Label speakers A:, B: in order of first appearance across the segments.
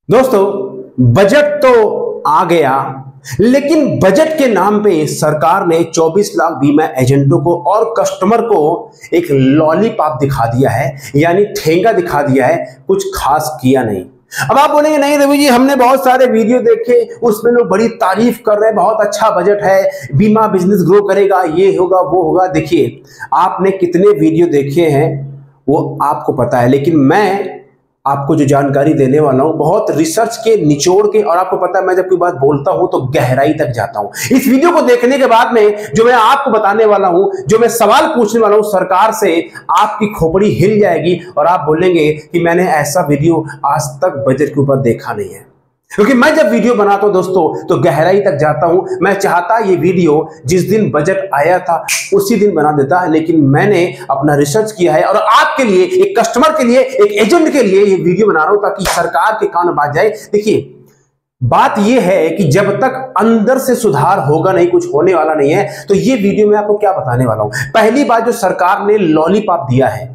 A: दोस्तों, बजट तो आ गया, लेकिन बजट के नाम पे सरकार ने 24 लाख बीमा एजेंटों को और कस्टमर को एक लॉलीपॉप दिखा दिया है, यानी ठेंगा दिखा दिया है, कुछ खास किया नहीं। अब आप बोलेंगे नहीं रवि जी, हमने बहुत सारे वीडियो देखे, उसमें लोग बड़ी तारीफ कर रहे हैं, बहुत अच्छा बजट है, बीमा बिजनेस ग्रो करेगा, ये होगा वो होगा। देखिए, आपने कितने वीडियो देखे हैं वो आपको पता है, लेकिन मैं आपको जो जानकारी देने वाला हूं बहुत रिसर्च के निचोड़ के, और आपको पता है मैं जब कोई बात बोलता हूं तो गहराई तक जाता हूं। इस वीडियो को देखने के बाद में जो मैं आपको बताने वाला हूं, जो मैं सवाल पूछने वाला हूं सरकार से, आपकी खोपड़ी हिल जाएगी और आप बोलेंगे कि मैंने ऐसा वीडियो आज तक बजट के ऊपर देखा नहीं है। क्योंकि मैं जब वीडियो बनाता हूं दोस्तों तो गहराई तक जाता हूं। मैं चाहता ये वीडियो जिस दिन बजट आया था उसी दिन बना देता, लेकिन मैंने अपना रिसर्च किया है और आपके लिए, एक कस्टमर के लिए, एक एजेंट के लिए ये वीडियो बना रहा हूं ताकि सरकार के कान बाज जाए। देखिए, बात यह है कि जब तक अंदर से सुधार होगा नहीं, कुछ होने वाला नहीं है। तो ये वीडियो में आपको क्या बताने वाला हूं। पहली बात, जो सरकार ने लॉलीपॉप दिया है,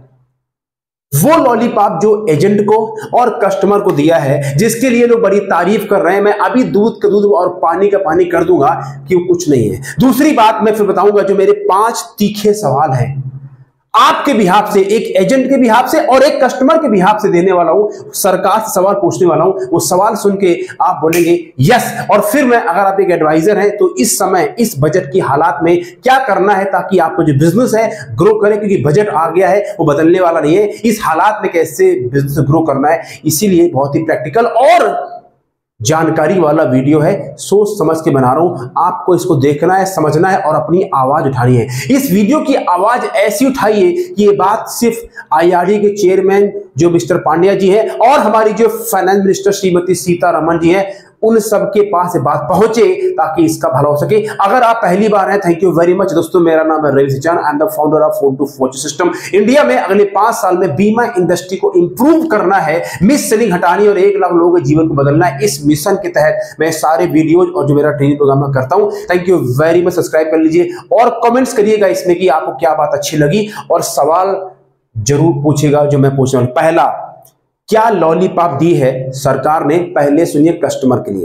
A: वो लॉलीपॉप जो एजेंट को और कस्टमर को दिया है, जिसके लिए लोग बड़ी तारीफ कर रहे हैं, मैं अभी दूध का दूध और पानी का पानी कर दूंगा कि वो कुछ नहीं है। दूसरी बात मैं फिर बताऊंगा, जो मेरे 5 तीखे सवाल हैं आपके बिहाफ से, एक एजेंट के बिहाफ से और एक कस्टमर के बिहाफ से देने वाला हूं, सरकार से सवाल पूछने वाला हूं। वो सवाल सुन के आप बोलेंगे यस। और फिर मैं, अगर आप एक एडवाइजर हैं तो इस समय इस बजट की हालात में क्या करना है ताकि आपको जो बिजनेस है ग्रो करे, क्योंकि बजट आ गया है, वो बदलने वाला नहीं है। इस हालात में कैसे बिजनेस ग्रो करना है, इसीलिए बहुत ही प्रैक्टिकल और जानकारी वाला वीडियो है। सोच समझ के बना रहा हूं, आपको इसको देखना है, समझना है और अपनी आवाज उठानी है। इस वीडियो की आवाज ऐसी उठाइए कि ये बात सिर्फ आईआरडी के चेयरमैन जो मिस्टर पांड्या जी हैं और हमारी जो फाइनेंस मिनिस्टर श्रीमती सीतारमण जी हैं, उन सबके पास ये बात पहुंचे ताकि इसका भला हो सके। अगर आप पहली बार हैं, थैंक यू वेरी मच दोस्तों। मेरा नाम है Ravi Sichan, I am the founder of phone to future system. India में अगले 5 साल में बीमा इंडस्ट्री को इंप्रूव करना है, मिस सेलिंग हटानी और 1 लाख लोगों के जीवन को बदलना है। इस मिशन के तहत मैं सारे वीडियोज और जो मेरा ट्रेनिंग प्रोग्राम में करता हूं। Thank you very much. Subscribe कर लीजिए और कमेंट्स करिएगा इसमें कि आपको क्या बात अच्छी लगी, और सवाल जरूर पूछेगा जो मैं पूछ रहा हूं। पहला, क्या लॉलीपॉप दी है सरकार ने, पहले सुनिए कस्टमर के लिए।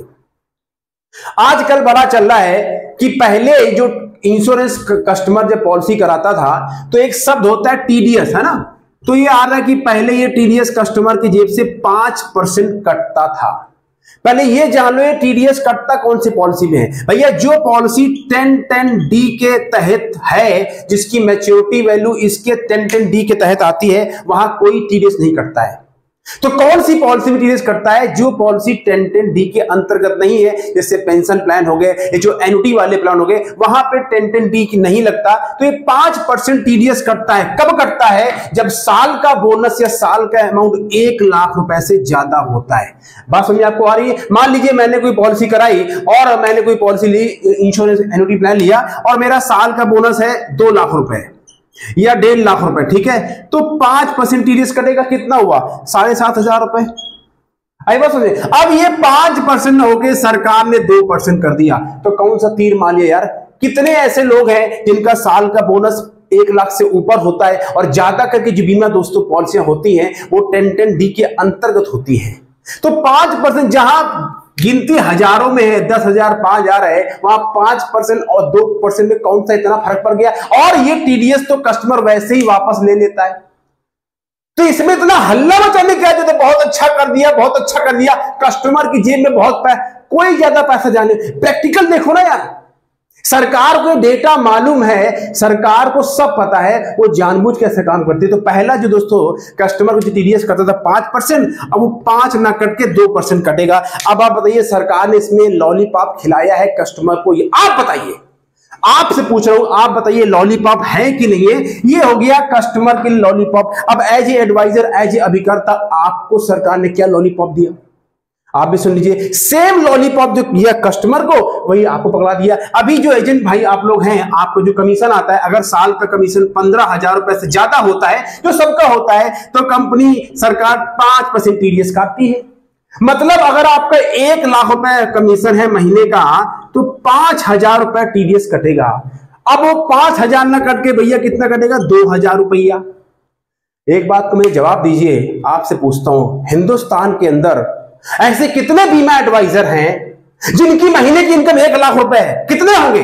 A: आजकल बड़ा चल रहा है कि पहले जो इंश्योरेंस कस्टमर जब पॉलिसी कराता था तो एक शब्द होता है टीडीएस, है ना। तो ये आ रहा है कि पहले ये टीडीएस कस्टमर की जेब से 5% कटता था। पहले ये जान लो, ये टीडीएस कटता कौन सी पॉलिसी में है भैया। जो पॉलिसी 1010D के तहत है, जिसकी मैच्योरिटी वैल्यू इसके 1010D के तहत आती है, वहां कोई टीडीएस नहीं कटता है। तो कौन सी पॉलिसी में टीडीएस कटता है? जो पॉलिसी 1010D के अंतर्गत नहीं है, जैसे पेंशन प्लान हो गए, ये जो एन्युटी वाले प्लान हो गए, वहां पे 1010D की नहीं लगता। तो ये 5% टीडीएस कटता है। कब कटता है? जब साल का बोनस या साल का अमाउंट 1 लाख रुपए से ज्यादा होता है। बात समझ आपको आ रही है? मान लीजिए मैंने कोई पॉलिसी कराई और मैंने कोई पॉलिसी ली, इंश्योरेंस एन्युटी प्लान लिया, और मेरा साल का बोनस है 2 लाख रुपए या 1.5 लाख रुपए, ठीक है। तो 5% टीडीएस कटेगा, कितना हुआ? 7,500 रुपए। आई बात समझे? अब ये 5% होके सरकार ने 2% कर दिया, तो कौन सा तीर मार लिया यार। कितने ऐसे लोग हैं जिनका साल का बोनस 1 लाख से ऊपर होता है, और ज्यादा करके जो बीमा दोस्तों पॉलिसियां होती हैं वो 1010D के अंतर्गत होती हैं। तो 5%, जहां गिनती हजारों में है, 10,000 5,000 है, वहां 5% और 2% में कौन सा इतना फर्क पड़ गया। और ये टीडीएस तो कस्टमर वैसे ही वापस ले लेता है। तो इसमें इतना हल्ला मचाने क्या है, तो बहुत अच्छा कर दिया, बहुत अच्छा कर दिया, कस्टमर की जेब में बहुत कोई ज्यादा पैसा जाने। प्रैक्टिकल देखो ना यार, सरकार को डेटा मालूम है, सरकार को सब पता है, वो जानबूझ के ऐसे काम करती है। तो पहला जो दोस्तों कस्टमर को जो टीडीएस करता था 5%, अब वो 5 ना कट के 2% कटेगा। अब आप बताइए, सरकार ने इसमें लॉलीपॉप खिलाया है कस्टमर को, ये आप बताइए, आपसे पूछ रहा हूं, आप बताइए लॉलीपॉप है कि नहीं है। ये हो गया कस्टमर के लॉलीपॉप। अब as a adviser, as a अभिकर्ता, आपको सरकार ने क्या लॉलीपॉप दिया, आप भी सुन लीजिए। सेम लॉलीपॉप जो दिया कस्टमर को, वही आपको पकड़ा दिया। अभी जो एजेंट भाई आप लोग हैं, आपको जो कमीशन आता है, अगर साल का कमीशन 15,000 रुपए से ज्यादा होता है, जो सबका होता है, तो कंपनी सरकार 5% टीडीएस काटती है। मतलब अगर आपका 1 लाख रुपए कमीशन है महीने का, तो 5,000 रुपए टीडीएस कटेगा। अब वो 5,000 ना कट के भैया कितना कटेगा? 2,000 रुपया। एक बात को मुझे जवाब दीजिए, आपसे पूछता हूं, हिंदुस्तान के अंदर ऐसे कितने बीमा एडवाइजर हैं जिनकी महीने की इनकम 1 लाख रुपए है? कितने होंगे?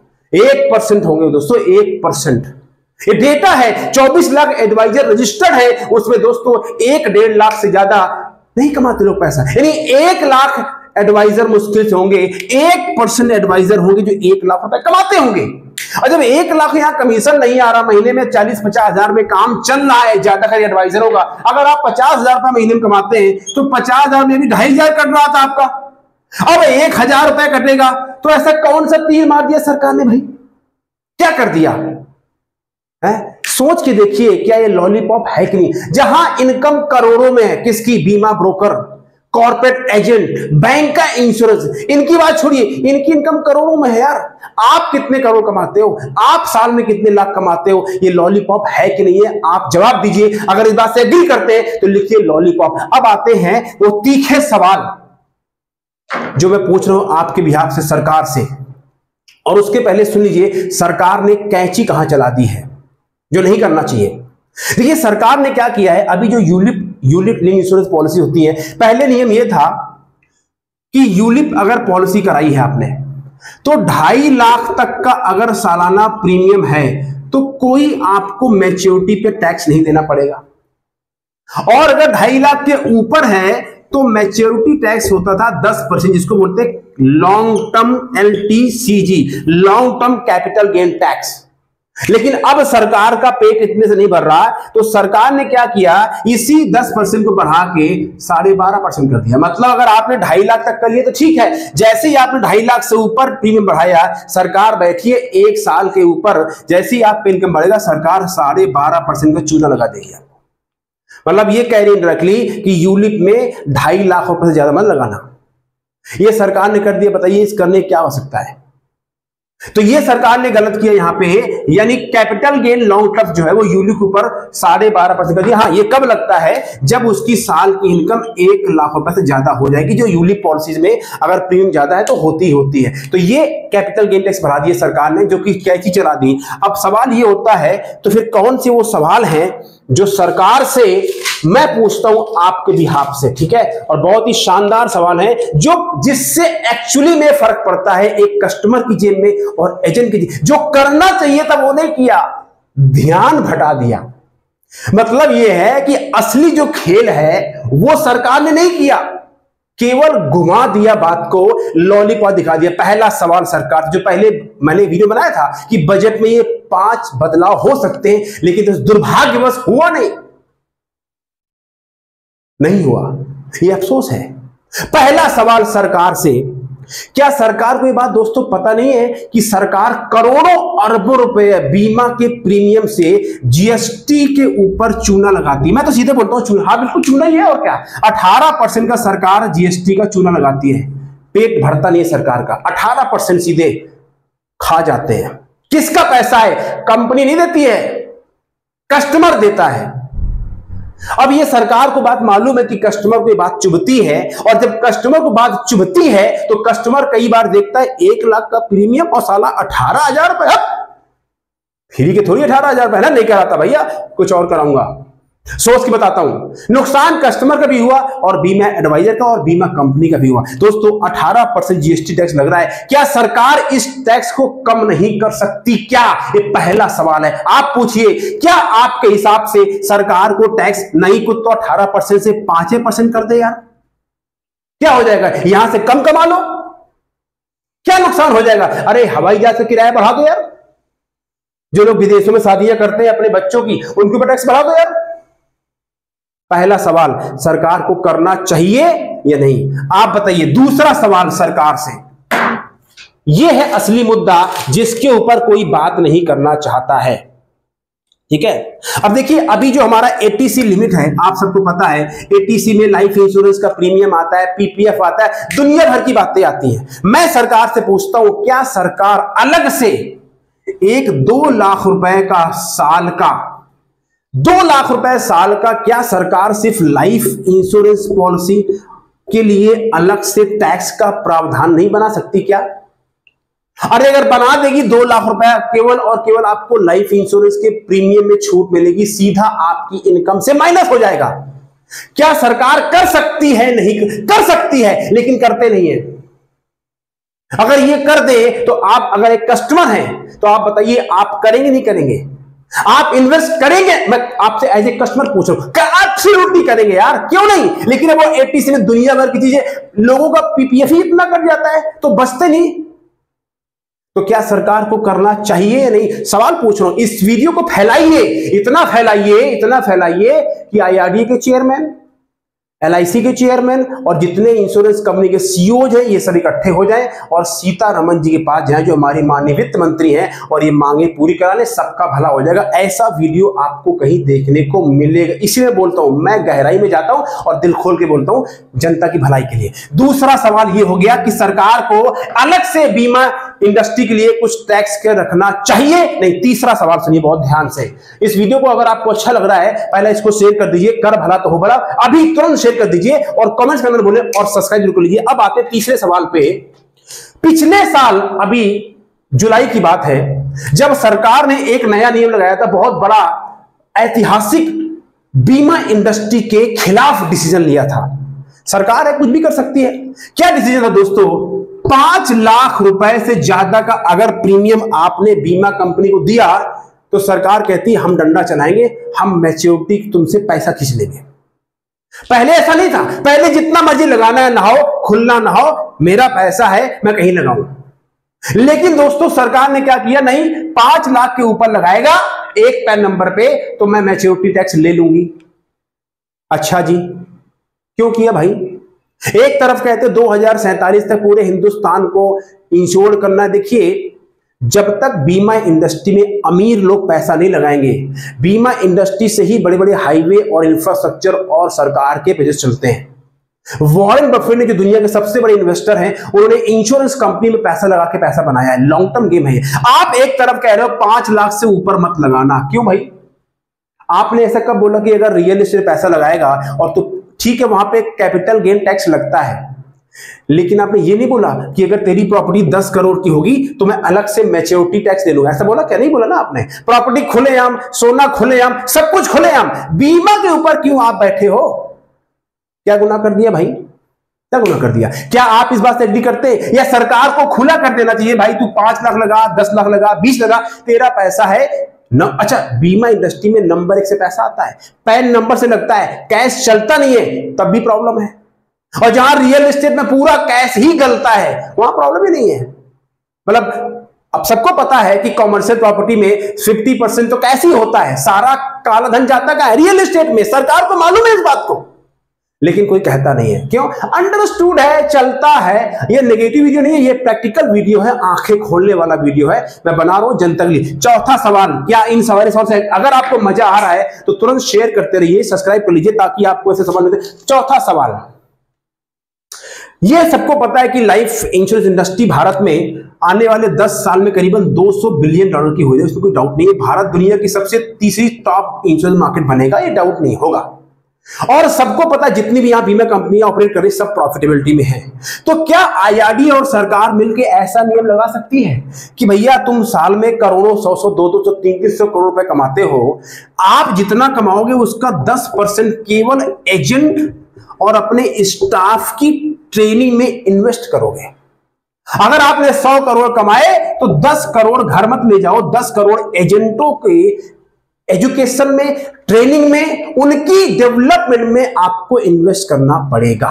A: 1% होंगे दोस्तों, 1%। ये डेटा है। 24 लाख एडवाइजर रजिस्टर्ड है, उसमें दोस्तों 1-1.5 लाख से ज्यादा नहीं कमाते लोग पैसा। यानी 1 लाख एडवाइजर मुश्किल से होंगे, 1% एडवाइजर होंगे जो 1 लाख रुपए कमाते होंगे। और जब 1 लाख यहां कमीशन नहीं आ रहा, महीने में 40-50 हजार में काम चल रहा है, ज्यादा कर एडवाइजर होगा। अगर आप 50,000 रुपए महीने में कमाते हैं तो 50,000 में भी 2,500 कट रहा था आपका, अब 1,000 रुपए कटेगा। तो ऐसा कौन सा तीर मार दिया सरकार ने भाई? क्या कर दिया है? सोच के देखिए, क्या ये लॉलीपॉप है कि नहीं? जहां इनकम करोड़ों में है, किसकी? बीमा ब्रोकर, कॉर्पोरेट एजेंट, बैंक का इंश्योरेंस, इनकी बात छोड़िए, इनकी इनकम करोड़ों में है यार। आप कितने करोड़ कमाते हो? आप साल में कितने लाख कमाते हो? ये लॉलीपॉप है कि नहीं है? आप जवाब दीजिए। अगर इस बात से एग्री करते हैं तो लिखिए लॉलीपॉप। अब आते हैं वो तीखे सवाल जो मैं पूछ रहा हूं आपके बिहाफ से सरकार से, और उसके पहले सुन लीजिए सरकार ने कैंची कहां चला दी है जो नहीं करना चाहिए। देखिए सरकार ने क्या किया है, अभी जो यूलिप लिंक इंश्योरेंस पॉलिसी होती है, पहले नियम यह था कि यूलिप अगर पॉलिसी कराई है आपने तो 2.5 लाख तक का अगर सालाना प्रीमियम है तो कोई आपको मैच्योरिटी पे टैक्स नहीं देना पड़ेगा, और अगर 2.5 लाख के ऊपर है तो मैच्योरिटी टैक्स होता था 10%, जिसको बोलते हैं long term LTCG, long term capital gain tax. लेकिन अब सरकार का पेट इतने से नहीं भर रहा, तो सरकार ने क्या किया, इसी 10% को बढ़ा के 12.5% कर दिया। मतलब अगर आपने 2.5 लाख तक कर लिया तो ठीक है, जैसे ही आपने 2.5 लाख से ऊपर प्रीमियम बढ़ाया, सरकार बैठिए 1 साल के ऊपर, जैसे ही आपका इनकम बढ़ेगा सरकार 12.5% का चूना लगा देगी आपको। मतलब ये कह रही डायरेक्टली कि यूलिप में 2.5 लाख रुपए से ज्यादा मत लगाना। ये सरकार ने कर दिया। बताइए इस करने क्या हो सकता है? तो ये सरकार ने गलत किया यहां पे, यानी कैपिटल गेन लॉन्ग टर्म जो है वो यूलिप के ऊपर 12.5% कर दिया। हाँ, ये कब लगता है? जब उसकी साल की इनकम 1 लाख रुपए से ज्यादा हो जाएगी, जो यूलिप पॉलिसीज में अगर प्रीमियम ज्यादा है तो होती है। तो ये कैपिटल गेन टैक्स बढ़ा दिया सरकार ने, जो कि कैची चला दी। अब सवाल ये होता है, तो फिर कौन से वो सवाल हैं जो सरकार से मैं पूछता हूं आपके बिहाफ से, ठीक है? और बहुत ही शानदार सवाल है जिससे एक्चुअली में फर्क पड़ता है एक कस्टमर की जेब में और एजेंट की जेब। जो करना चाहिए था वो नहीं किया, ध्यान भटा दिया। मतलब यह है कि असली जो खेल है वो सरकार ने नहीं किया, केवल घुमा दिया बात को, लॉलीपॉप दिखा दिया। पहला सवाल सरकार, जो पहले मैंने वीडियो बनाया था कि बजट में ये 5 बदलाव हो सकते हैं, लेकिन तो दुर्भाग्यवश हुआ नहीं हुआ। ये अफसोस है। पहला सवाल सरकार से, क्या सरकार को ये बात दोस्तों पता नहीं है कि सरकार करोड़ों अरबों रुपए बीमा के प्रीमियम से जीएसटी के ऊपर चूना लगाती है? मैं तो सीधे बोलता हूं चूना, हाँ बिल्कुल चूना ही है, और क्या। 18% का सरकार जीएसटी का चूना लगाती है। पेट भरता नहीं है सरकार का, 18% सीधे खा जाते हैं। किसका पैसा है? कंपनी नहीं देती है, कस्टमर देता है। अब ये सरकार को बात मालूम है कि कस्टमर को ये बात चुभती है, और जब कस्टमर को बात चुभती है तो कस्टमर कई बार देखता है 1 लाख का प्रीमियम और साला 18,000 रुपए। फ्री के थोड़ी 18,000 रुपए, नहीं कराता भैया, कुछ और कराऊंगा। सोच के बताता हूं, नुकसान कस्टमर का भी हुआ और बीमा एडवाइजर का और बीमा कंपनी का भी हुआ। दोस्तों 18% जीएसटी टैक्स लग रहा है, क्या सरकार इस टैक्स को कम नहीं कर सकती क्या? ये पहला सवाल है। आप पूछिए, क्या आपके हिसाब से सरकार को टैक्स नहीं कुछ तो 18% से 5% कर दे यार? क्या हो जाएगा? यहां से कम कमा लो, क्या नुकसान हो जाएगा? अरे हवाई जहाज का किराया बढ़ा दो यार, जो लोग विदेशों में शादियां करते हैं अपने बच्चों की, उनके ऊपर टैक्स बढ़ा दो यार। पहला सवाल, सरकार को करना चाहिए या नहीं? आप बताइए। दूसरा सवाल सरकार से, यह है असली मुद्दा जिसके ऊपर कोई बात नहीं करना चाहता है, ठीक है? अब देखिए, अभी जो हमारा एटीसी लिमिट है, आप सबको पता है एटीसी में लाइफ इंश्योरेंस का प्रीमियम आता है, पीपीएफ आता है, दुनिया भर की बातें आती हैं। मैं सरकार से पूछता हूं, क्या सरकार अलग से 1-2 लाख रुपए का साल का 2 लाख रुपए साल का, क्या सरकार सिर्फ लाइफ इंश्योरेंस पॉलिसी के लिए अलग से टैक्स का प्रावधान नहीं बना सकती क्या? अरे अगर बना देगी 2 लाख रुपए, केवल और केवल आपको लाइफ इंश्योरेंस के प्रीमियम में छूट मिलेगी, सीधा आपकी इनकम से माइनस हो जाएगा। क्या सरकार कर सकती है? नहीं कर सकती है, लेकिन करते नहीं है। अगर ये कर दे तो आप अगर एक कस्टमर हैं तो आप बताइए आप करेंगे नहीं करेंगे? आप इन्वेस्ट करेंगे? मैं आपसे एज ए कस्टमर पूछ रहा हूं, क्या एब्सोल्युटली करेंगे यार, क्यों नहीं? लेकिन वो एटीसी में दुनिया भर की चीजें, लोगों का पीपीएफ ही इतना कट जाता है तो बचते नहीं। तो क्या सरकार को करना चाहिए या नहीं? सवाल पूछ रहा हूं। इस वीडियो को फैलाइए, इतना फैलाइए कि आईआरडीए के चेयरमैन, एलआईसी के चेयरमैन और जितने इंश्योरेंस कंपनी के सीईओज हैं ये सब इकट्ठे हो जाएं और सीतारमण जी के पास जाएं, जो हमारी माननीय वित्त मंत्री हैं, और ये मांगे पूरी करा ले, सबका भला हो जाएगा। ऐसा वीडियो आपको कहीं देखने को मिलेगा। इसलिए बोलता हूं, मैं गहराई में जाता हूं और दिल खोल के बोलता हूं, जनता की भलाई के लिए। दूसरा सवाल ये हो गया कि सरकार को अलग से बीमा इंडस्ट्री के लिए कुछ टैक्स के रखना चाहिए नहीं। तीसरा सवाल सुनिए बहुत ध्यान से। इस वीडियो को अगर आपको अच्छा लग रहा है, पहले इसको शेयर कर दीजिए, कर भला तो हो भला, अभी तुरंत शेयर कर दीजिए और कमेंट्स के अंदर बोले और सब्सक्राइब जरूर कर लीजिए। अब आते हैं तीसरे सवाल पे। पिछले साल, अभी जुलाई की बात है, जब सरकार ने एक नया नियम लगाया था, बहुत बड़ा ऐतिहासिक बीमा इंडस्ट्री के खिलाफ डिसीजन लिया था। सरकार है, कुछ भी कर सकती है। क्या डिसीजन था दोस्तों? 5 लाख रुपए से ज्यादा का अगर प्रीमियम आपने बीमा कंपनी को दिया तो सरकार कहती है हम डंडा चलाएंगे, हम मैच्योरिटी तुमसे पैसा खींच लेंगे। पहले ऐसा नहीं था, पहले जितना मर्जी लगाना है नहाओ, खुलना नहाओ, मेरा पैसा है, मैं कहीं लगाऊं। लेकिन दोस्तों सरकार ने क्या किया? नहीं, 5 लाख के ऊपर लगाएगा एक पैन नंबर पे तो मैं मैच्योरिटी टैक्स ले लूंगी। अच्छा जी, क्यों किया भाई? एक तरफ कहते 2047 तक पूरे हिंदुस्तान को इंश्योर करना। देखिए, जब तक बीमा इंडस्ट्री में अमीर लोग पैसा नहीं लगाएंगे, बीमा इंडस्ट्री से ही बड़े बड़े हाईवे और इंफ्रास्ट्रक्चर और सरकार के प्रोजेक्ट चलते हैं। वॉरेन बफेट ने, जो दुनिया के सबसे बड़े इन्वेस्टर हैं, उन्होंने इंश्योरेंस कंपनी में पैसा लगा के पैसा बनाया है। लॉन्ग टर्म गेम है। आप एक तरफ कह रहे हो 5 लाख से ऊपर मत लगाना, क्यों भाई? आपने ऐसा कब बोला कि अगर रियल एस्टेट पैसा लगाएगा और तो ठीक है, वहां पे कैपिटल गेन टैक्स लगता है, लेकिन आपने ये नहीं बोला कि अगर तेरी प्रॉपर्टी 10 करोड़ की होगी तो मैं अलग से मैच्योरिटी टैक्स ले लूंगा। ऐसा बोला क्या? नहीं बोला ना आपने। प्रॉपर्टी खुलेआम, सोना खुलेआम, सब कुछ खुलेआम, बीमा के ऊपर क्यों आप बैठे हो? क्या गुनाह कर दिया भाई? क्या गुनाह कर दिया? क्या आप इस बात से एग्री करते हैं या सरकार को खुला कर देना चाहिए, भाई तू 5 लाख लगा, 10 लाख लगा, 20 लगा, तेरा पैसा है न? अच्छा, बीमा इंडस्ट्री में नंबर 1 से पैसा आता है, पैन नंबर से लगता है, कैश चलता नहीं है तब भी प्रॉब्लम है। और जहां रियल एस्टेट में पूरा कैश ही गलता है वहां प्रॉब्लम ही नहीं है। मतलब अब सबको पता है कि कॉमर्शियल प्रॉपर्टी में 50% तो कैश ही होता है, सारा काला धन जाता का है रियल एस्टेट में। सरकार को मालूम है इस बात को, लेकिन कोई कहता नहीं है। क्यों? अंडरस्टूड है, चलता है। ये नेगेटिव वीडियो नहीं है, ये प्रैक्टिकल वीडियो है, आंखें खोलने वाला वीडियो है, मैं बना रहा हूं जनता के लिए। चौथा सवाल, क्या इन सवाल से अगर आपको मजा आ रहा है तो तुरंत शेयर करते रहिए, सब्सक्राइब कर लीजिए ताकि आपको ऐसे सवाल मिलते। चौथा सवाल, ये सबको पता है कि लाइफ इंश्योरेंस इंडस्ट्री भारत में आने वाले 10 साल में करीबन $200 बिलियन की हो जाए, इसमें कोई डाउट नहीं है। भारत दुनिया की सबसे तीसरी टॉप इंश्योरेंस मार्केट बनेगा, ये डाउट नहीं होगा। और सबको पता है जितनी भी यहां बीमा कंपनियां ऑपरेट कर रही सब प्रॉफिटेबिलिटी में है। तो क्या आईआरडीए और सरकार मिलकर ऐसा नियम लगा सकती है कि भैया तुम साल में करोड़ों, 100-100, 200, 300 करोड़ रुपए कमाते हो, आप जितना कमाओगे उसका 10% केवल एजेंट और अपने स्टाफ की ट्रेनिंग में इन्वेस्ट करोगे। अगर आपने 100 करोड़ कमाए तो 10 करोड़ घर मत ले जाओ, 10 करोड़ एजेंटों के एजुकेशन में, ट्रेनिंग में, उनकी डेवलपमेंट में आपको इन्वेस्ट करना पड़ेगा।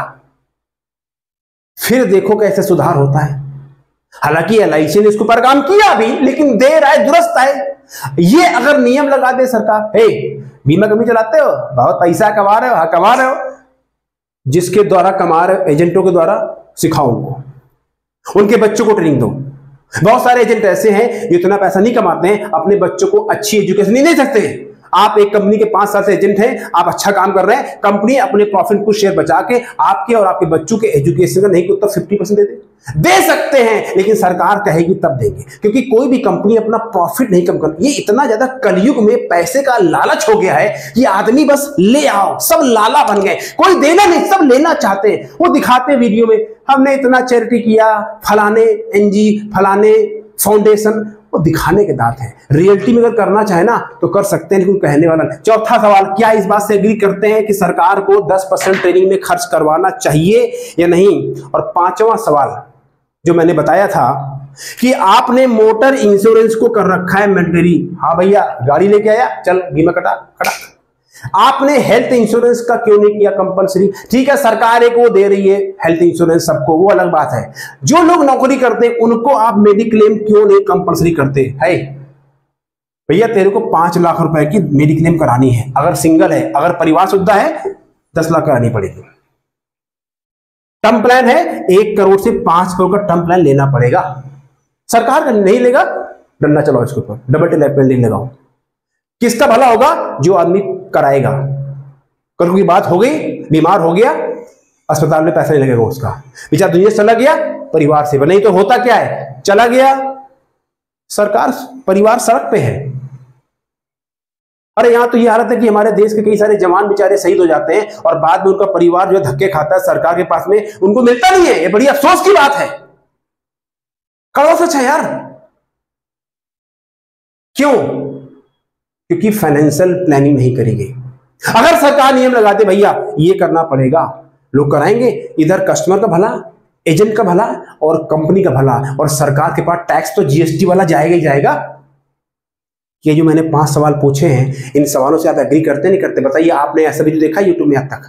A: फिर देखो कैसे सुधार होता है। हालांकि एलआईसी ने इसके ऊपर काम किया अभी, लेकिन देर आए दुरुस्त आए। ये अगर नियम लगा दे सरकार, हे बीमा कंपनी चलाते हो, बहुत पैसा कमा रहे हो, हाँ कमा रहे हो, जिसके द्वारा कमा रहे हो एजेंटों के द्वारा सिखाओ उनको, उनके बच्चों को ट्रेनिंग दो। बहुत सारे एजेंट ऐसे हैं जो इतना पैसा नहीं कमाते हैं, अपने बच्चों को अच्छी एजुकेशन नहीं दे सकते। आप एक कंपनी के 5 साल से एजेंट हैं, आप अच्छा काम कर रहे हैं, कंपनी अपने प्रॉफिट कुछ शेयर बचा के आपके और आपके बच्चों के एजुकेशन का नहीं तो 50% दे सकते हैं, लेकिन सरकार कहेगी तब देंगे, क्योंकि कोई भी कंपनी अपना प्रॉफिट नहीं कम कर। ये इतना ज्यादा कलयुग में पैसे का लालच हो गया है कि आदमी बस ले आओ, सब लाला बन गए, कोई देना नहीं, सब लेना चाहते हैं। वो दिखाते वीडियो में हमने इतना चैरिटी किया, फलाने एनजी, फलाने फाउंडेशन, वो दिखाने के दांत हैं। रियलिटी में अगर करना चाहे ना तो कर सकते हैं, लेकिन कहने वाला नहीं। चौथा सवाल, क्या इस बात से एग्री करते हैं कि सरकार को 10% ट्रेनिंग में खर्च करवाना चाहिए या नहीं? और पांचवा सवाल जो मैंने बताया था कि आपने मोटर इंश्योरेंस को कर रखा है मैंडेटरी। हाँ भैया, गाड़ी लेके आया, चल बीमा कटा। आपने हेल्थ इंश्योरेंस का क्यों नहीं किया कंपलसरी? ठीक है, सरकार एक वो दे रही है हेल्थ इंश्योरेंस सबको, वो अलग बात है। जो लोग नौकरी करते हैं उनको आप मेडिक्लेम क्यों नहीं कंपलसरी करते है? भैया तेरे को 5 लाख रुपए की मेडिक्लेम करानी है, अगर सिंगल है, अगर परिवार सुविधा है 10 लाख करानी पड़ेगी। टर्म प्लान है 1 करोड़ से 5 करोड़ का टर्म प्लान लेना पड़ेगा। सरकार का नहीं लेगा, डंडा चलाओ इसके ऊपर, डबल टेल पेंडिंग लगाओ। किसका भला होगा? जो आदमी कराएगा। कल कोई बात हो गई, बीमार हो गया, अस्पताल में पैसा नहीं लगेगा उसका, बेचारा दुनिया से चला गया, परिवार से। नहीं तो होता क्या है, चला गया सरकार, परिवार सड़क पे है। अरे यहां तो ये हालत है कि हमारे देश के कई सारे जवान बेचारे शहीद हो जाते हैं और बाद में उनका परिवार जो धक्के खाता है सरकार के पास में, उनको मिलता नहीं है। ये बड़ी अफसोस की बात है, कड़वा सच है यार। क्यों? क्योंकि फाइनेंशियल प्लानिंग नहीं करी गई। अगर सरकार नियम लगाते भैया ये करना पड़ेगा, लोग कराएंगे, इधर कस्टमर का भला, एजेंट का भला और कंपनी का भला, और सरकार के पास टैक्स तो जीएसटी वाला जाएगा ही जाएगा। ये जो मैंने 5 सवाल पूछे हैं, इन सवालों से आप एग्री करते नहीं करते? बताइए, आपने ऐसा वीडियो देखा यूट्यूब में आज तक?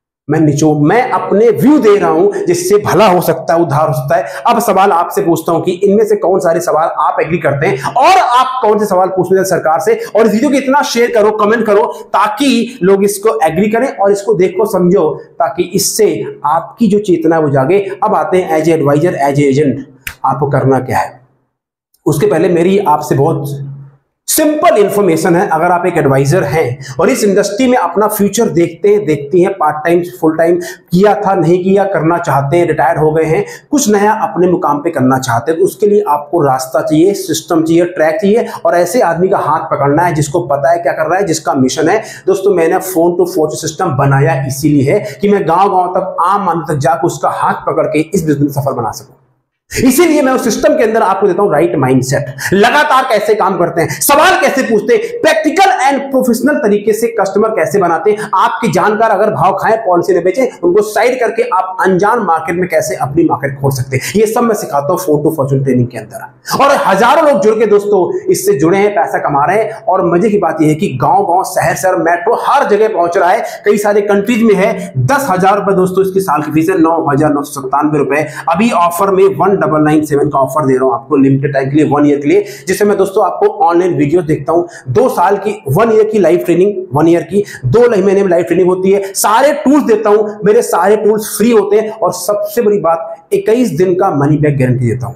A: मैं अपने व्यू दे रहा हूं जिससे भला हो सकता है, उद्धार हो सकता है। अब सवाल आपसे पूछता हूं कि इनमें से कौन सारे सवाल आप एग्री करते हैं और आप कौन से सवाल पूछते हैं सरकार से। और इस वीडियो को इतना शेयर करो, कमेंट करो, ताकि लोग इसको एग्री करें और इसको देखो, समझो, ताकि इससे आपकी जो चेतना वो जागे। अब आते हैं as a adviser, as a agent, आपको करना क्या है। उसके पहले मेरी आपसे बहुत सिंपल इंफॉर्मेशन है। अगर आप एक एडवाइजर हैं और इस इंडस्ट्री में अपना फ्यूचर देखती हैं, पार्ट टाइम, फुल टाइम किया था, नहीं किया, करना चाहते हैं, रिटायर हो गए हैं, कुछ नया अपने मुकाम पे करना चाहते हैं, तो उसके लिए आपको रास्ता चाहिए, सिस्टम चाहिए, ट्रैक चाहिए, और ऐसे आदमी का हाथ पकड़ना है जिसको पता है क्या कर रहा है, जिसका मिशन है। दोस्तों, मैंने फोन टू फॉर्चून सिस्टम बनाया इसीलिए है कि मैं गाँव तक, आम आदमी तक जाकर उसका हाथ पकड़ के इस बिजनेस सफल बना सकूं। इसीलिए मैं उस सिस्टम के अंदर आपको देता हूं राइट माइंडसेट। लगातार कैसे काम करते हैं, सवाल कैसे पूछते हैं, प्रैक्टिकल एंड प्रोफेशनल तरीके से कस्टमर कैसे बनाते हैं, आपके जानकार अगर भाव खाएं, पॉलिसी न बेचें, उनको साइड करके आप अनजान मार्केट में कैसे अपनी मार्केट खोल सकते हैं, ये सब मैं सिखाता हूं फोन टू फॉर्चून ट्रेनिंग के अंदर। और हजारों लोग जुड़ के दोस्तों इससे जुड़े हैं, पैसा कमा रहे हैं। और मजे की बात यह है कि गांव शहर मेट्रो हर जगह पहुंच रहा है, कई सारे कंट्रीज में है। 10,000 रुपए दोस्तों इसकी साल की फीस है, 9,997 रुपए। अभी ऑफर में 1997 का ऑफर दे रहा हूं आपको, लिमिटेड टाइम के लिए, 1 ईयर के लिए, जिसमें मैं दोस्तों आपको ऑनलाइन वीडियो देखता हूं, 2 साल की, 1 ईयर की लाइव ट्रेनिंग, 1 ईयर की 2 महीने में लाइव ट्रेनिंग होती है, सारे टूल्स देता हूं, मेरे सारे टूल्स फ्री होते हैं, और सबसे बड़ी बात 21 दिन का मनी बैक गारंटी देता हूं।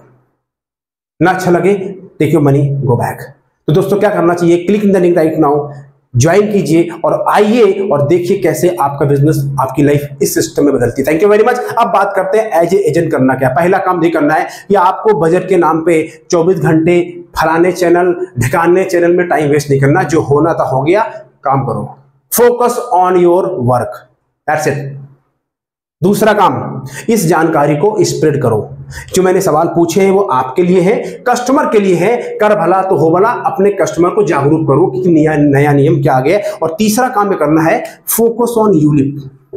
A: ना अच्छा लगे, take your money, go back. तो दोस्तों क्या करना चाहिए, click in the link right now, join कीजिए और आइए और देखिए कैसे आपका बिजनेस, आपकी लाइफ इस सिस्टम में बदलती है। Thank you very much. अब बात करते हैं एज ए एजेंट करना क्या। पहला काम ये करना है कि आपको बजट के नाम पे 24 घंटे फलाने चैनल, ढिकाने चैनल में टाइम वेस्ट नहीं करना। जो होना था हो गया, काम करो, focus on your work, that's it. दूसरा काम, इस जानकारी को स्प्रेड करो। जो मैंने सवाल पूछे हैं वो आपके लिए है, कस्टमर के लिए है। कर भला तो हो भला, अपने कस्टमर को जागरूक करो कि नया नियम क्या आ गया। और तीसरा काम ये करना है, फोकस ऑन यूलिप।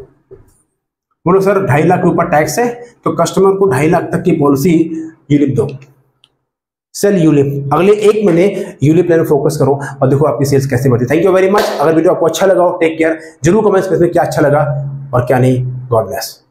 A: बोलो सर 2.5 लाख के ऊपर टैक्स है तो कस्टमर को 2.5 लाख तक की पॉलिसी यूलिप दो, सेल यूलिप। अगले 1 महीने यूलिप प्लान फोकस करो और देखो आपकी सेल्स कैसे बढ़ती है। Thank you very much. अगर वीडियो आपको अच्छा लगा हो, टेक केयर, जरूर कमेंट में क्या अच्छा लगा और क्या नहीं। God bless.